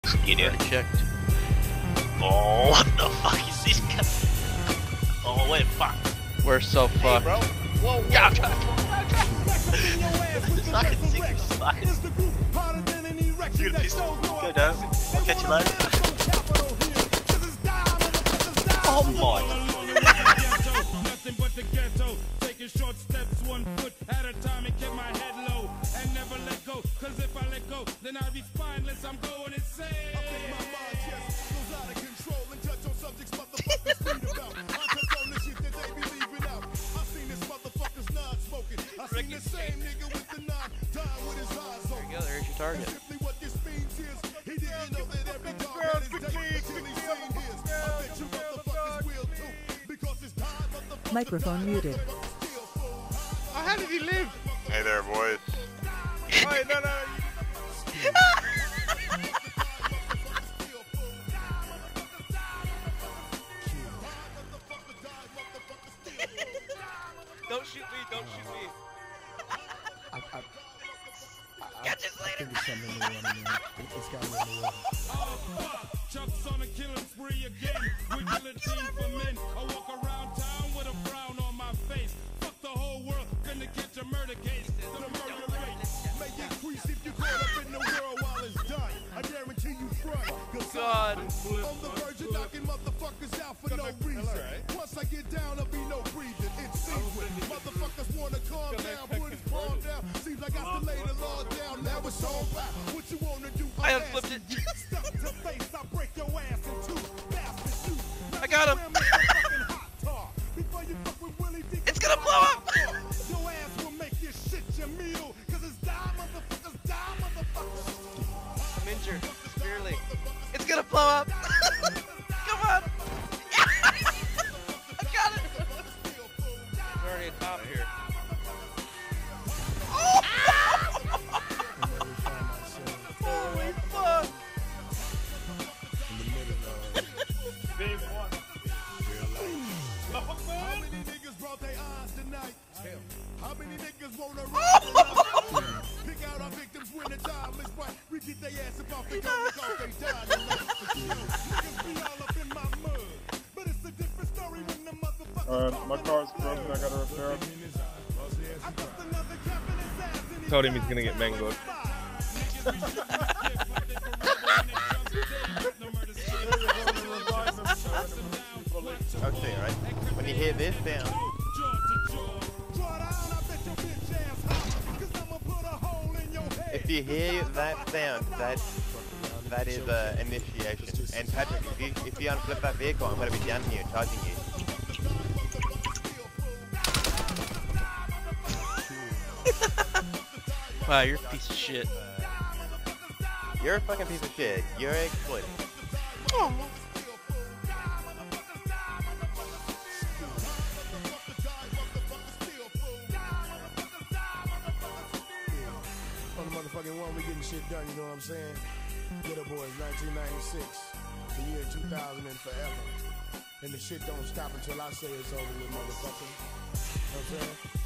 You do. Checked. Oh, what the fuck is this guy? Oh, wait, fuck. We're so Hey, fucked. bro. Whoa, yeah, I'm trying. Sucking secret sucking. You're gonna piss me. Go down. I'll catch you later. Oh my. Nothing but the ghetto, taking short steps, 1 foot at a time, and keep my head low and never let go. Cause if I let go, then I'll be spineless. I'm going insane. I think my mind just goes out of control and touch on subjects motherfuckers read about. I touch on the shit that they be leaving out. I seen this motherfucker's not smoking. I seen the same nigga with the nine dying with his eyes open. There you go. There's your target. Simply what this means is he didn't know that every dog had his day until he seen his. I bet you motherfuckers will too. Because it's time, motherfuckers. Microphone muted. Oh, how did he live? Hey there, boys. Wait, no. Don't shoot me, don't shoot me. Catch us later. Chuck's on a killing spree again. We guillotine for men. I walk around town with a frown on my face. Fuck the whole world, gonna catch a murder case. The murder rate may increase if you caught up in the world while it's done. I guarantee you front. God. On the verge of knocking motherfuckers out for no reason. Once I get down, there'll be no breathing. It's secret. Motherfuckers wanna calm down, put his palm down. Seems like I can lay the law down. Now it's all back. What you wanna do? I unflipped it. Stuck to face, I break your ass in two. Bastard shoot. I got him. It's gonna blow up. Your ass will make your shit your meal. Cause it's die, motherfuckers, die, motherfuckers. I'm injured severely. It's gonna blow up. Come on. I got it. There's already a top here. Holy fuck. How many niggas brought their eyes tonight? How many niggas wanna ride tonight? Pick out our victims when the time is right. We get their ass up off the gun because they died tonight. Niggas be all up in my mud. But it's a different story when the motherfuckers My car's broken. I gotta repair it. Told him he's gonna get mangled. Okay, right? When you hear this sound, if you hear that sound, that is initiation. And Patrick, if you unflip that vehicle, I'm gonna be down here charging you. Wow, you're a piece of shit. You're a fucking piece of shit. You're exploited. On the motherfucking one, we getting shit done, you know what I'm saying? Ghetto Boys, 1996, the year 2000 and forever. And the shit don't stop until I say it's over with, motherfucker. You know what I'm saying?